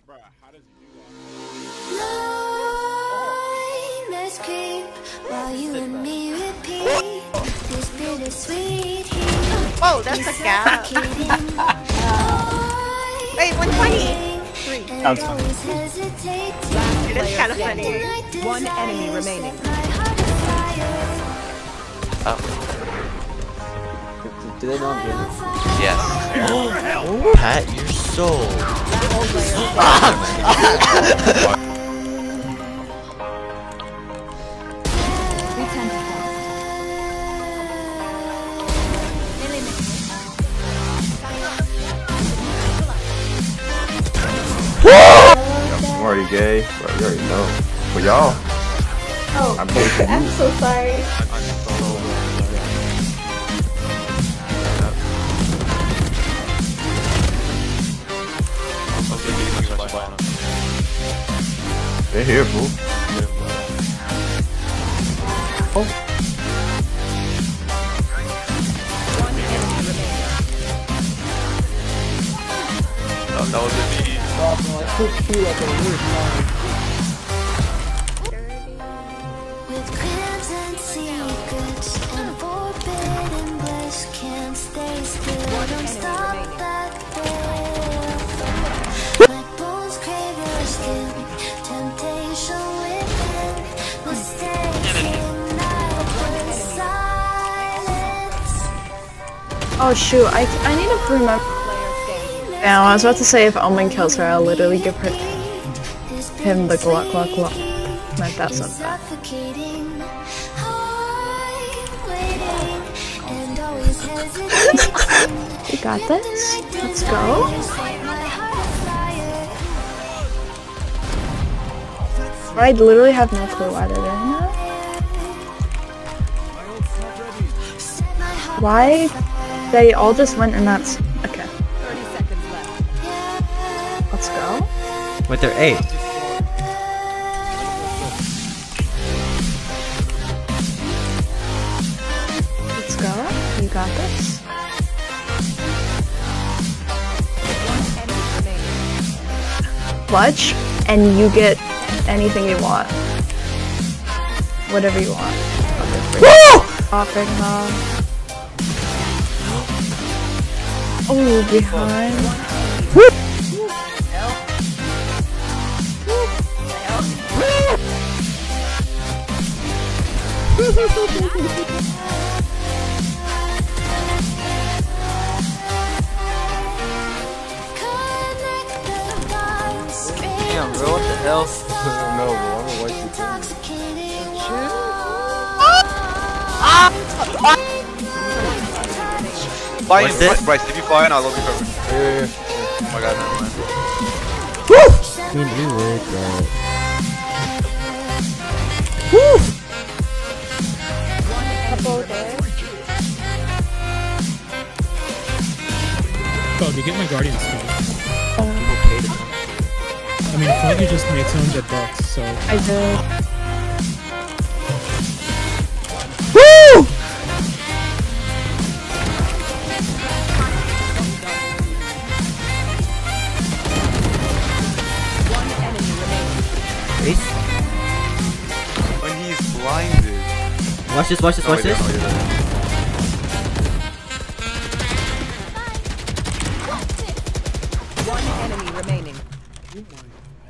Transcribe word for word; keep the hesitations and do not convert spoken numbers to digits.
Bruh, how does he do Let's creep while you and me repeat this bittersweet heat. Oh, that's a gap. Wait, one twenty. Sounds fun. It is kind of funny. One enemy remaining. Oh. Do they know I'm doing it? Yes. Oh, Pat, you're so. I'm already gay, but you already know. For y'all, oh, I'm gay for you. I'm so sorry. They're here, boo. Oh. Oh, that was a me. With crimson secrets and forbidden bliss, can't stay still. Don't stop that thrill. My bones crave your skin, temptation within, mistakes ignite with silence. Oh shoot, I, I need to remember. Now, I was about to say if Omen kills her, I'll literally give her him the Glock Glock Glock. Like that's not bad. You got this. Let's go. I literally have no clue why they're doing that. Why? They all just went and that's okay. Let's go. Wait, they're eight. Let's go. You got this. Clutch, and you get anything you want. Whatever you want. Offer him. Oh, behind. Woo! Damn, bro, what the hell? No, bro, I'm gonna wipe you down. Fly in, What's this? Bryce, if you fly in, I'll love you covered. Yeah, yeah, yeah. Oh my god, never mind. Can do it, right? Oh, did you get my guardian skill? I mean, I thought you just made two hundred bucks, so. I did. Woo! Ace? When he's blinded. Watch this, watch this, watch Oh, this. yeah, oh, yeah. One enemy remaining.